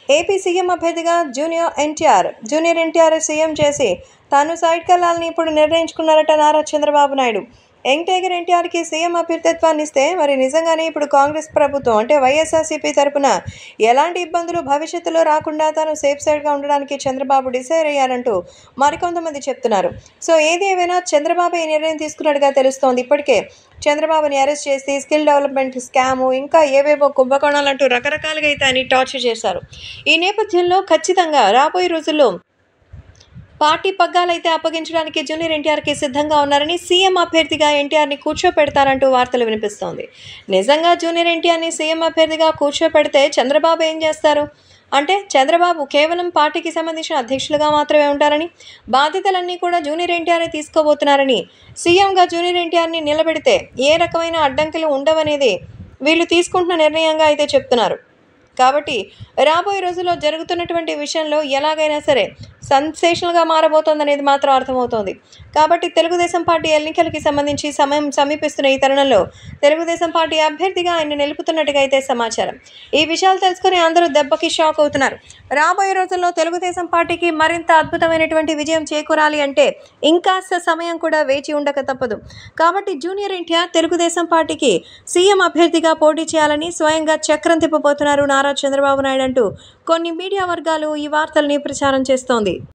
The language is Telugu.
ఏపీ సీఎం అభ్యర్థిగా జూనియర్ ఎన్టీఆర్ సీఎం చేసి తాను సైడ్కి వెళ్లాలని ఇప్పుడు నిర్ణయించుకున్నారట నారా చంద్రబాబు నాయుడు. యంగ్ టైగర్ ఎన్టీఆర్కి సీఎం అభ్యర్థిత్వాన్ని ఇస్తే మరి నిజంగానే ఇప్పుడు కాంగ్రెస్ ప్రభుత్వం అంటే వైఎస్ఆర్సీపీ తరపున ఎలాంటి ఇబ్బందులు భవిష్యత్తులో రాకుండా తాను సేఫ్ సైడ్గా ఉండడానికి చంద్రబాబు డిసైడ్ అయ్యారంటూ మరికొంతమంది చెప్తున్నారు. సో ఏది ఏమైనా చంద్రబాబు ఈ నిర్ణయం తీసుకున్నట్టుగా తెలుస్తోంది. ఇప్పటికే చంద్రబాబుని అరెస్ట్ చేసి స్కిల్ డెవలప్మెంట్ స్కాము ఇంకా ఏవేవో కుంభకోణాలంటూ రకరకాలుగా అయితే ఆయన టార్చర్ చేశారు. ఈ నేపథ్యంలో ఖచ్చితంగా రాబోయే రోజుల్లో పార్టీ పగ్గాలైతే అప్పగించడానికి జూనియర్ ఎన్టీఆర్కి సిద్ధంగా ఉన్నారని, సీఎం అభ్యర్థిగా ఎన్టీఆర్ని కూర్చోపెడతారంటూ వార్తలు వినిపిస్తోంది. నిజంగా జూనియర్ ఎన్టీఆర్ని సీఎం అభ్యర్థిగా కూర్చోపెడితే చంద్రబాబు ఏం చేస్తారు అంటే, చంద్రబాబు కేవలం పార్టీకి సంబంధించిన అధ్యక్షులుగా మాత్రమే ఉంటారని, బాధ్యతలన్నీ కూడా జూనియర్ ఎన్టీఆర్ తీసుకోబోతున్నారని, సీఎంగా జూనియర్ ఎన్టీఆర్ని నిలబెడితే ఏ రకమైన అడ్డంకులు ఉండవనేది వీళ్ళు తీసుకుంటున్న నిర్ణయంగా అయితే చెప్తున్నారు. కాబట్టి రాబోయే రోజుల్లో జరుగుతున్నటువంటి విషయంలో ఎలాగైనా సరే సెన్సేషనల్గా మారబోతోందనేది మాత్రం అర్థమవుతోంది. కాబట్టి తెలుగుదేశం పార్టీ ఎన్నికలకి సంబంధించి సమయం సమీపిస్తున్న ఈ తరుణంలో తెలుగుదేశం పార్టీ అభ్యర్థిగా ఆయన నిలుపుతున్నట్టుగా అయితే సమాచారం. ఈ విషయాలు తెలుసుకుని అందరూ దెబ్బకి షాక్ అవుతున్నారు. రాబోయే రోజుల్లో తెలుగుదేశం పార్టీకి మరింత అద్భుతమైనటువంటి విజయం చేకూరాలి అంటే ఇంకాస్త సమయం కూడా వేచి ఉండక తప్పదు. కాబట్టి జూనియర్ ఎన్టీఆర్ తెలుగుదేశం పార్టీకి సీఎం అభ్యర్థిగా పోటీ చేయాలని స్వయంగా చక్రం తిప్పబోతున్నారు నారా చంద్రబాబు నాయుడు అంటూ కొన్ని మీడియా వర్గాలు ఈ వార్తల్ని ప్రచారం చేస్తోంది.